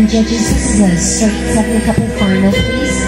judges, this is a straight second couple final, please.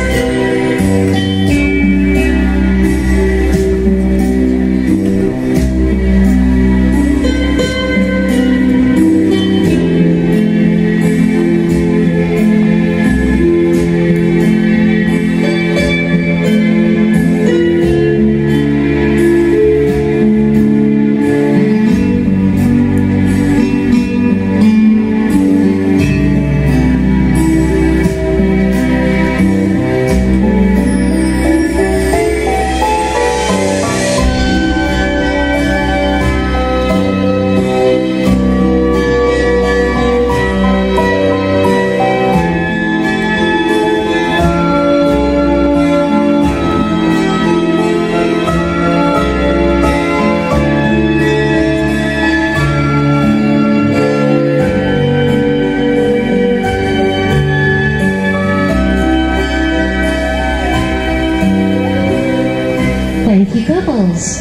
Thank you, couples.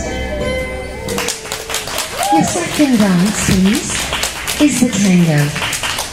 Your second dance, please, is the tango.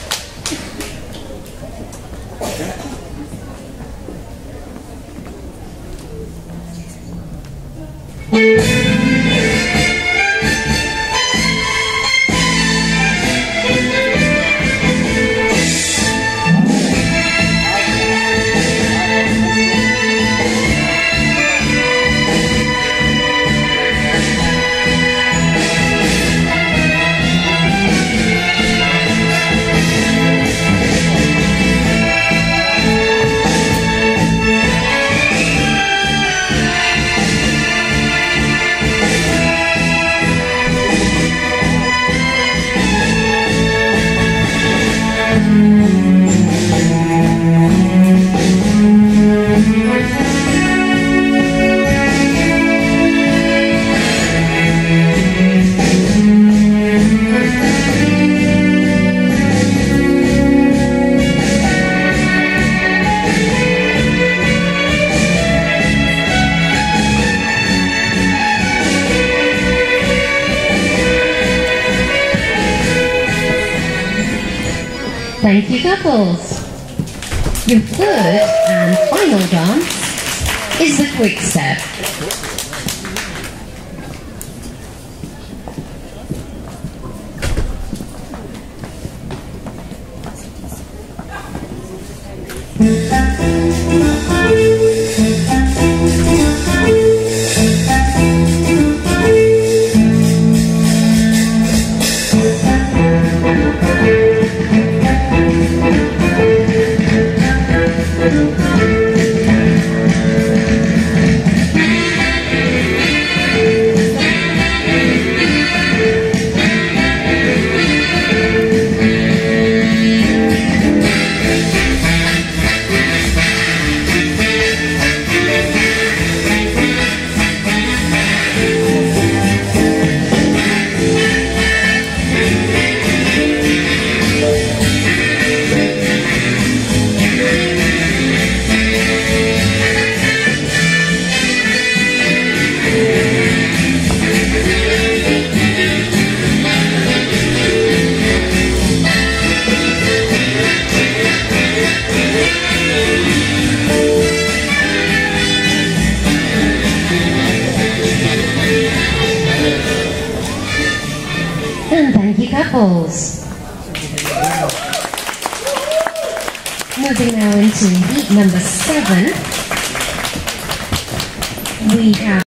Thank you, couples. Your third and final dance is the quick step. And thank you, couples. Moving now into heat number 7, we have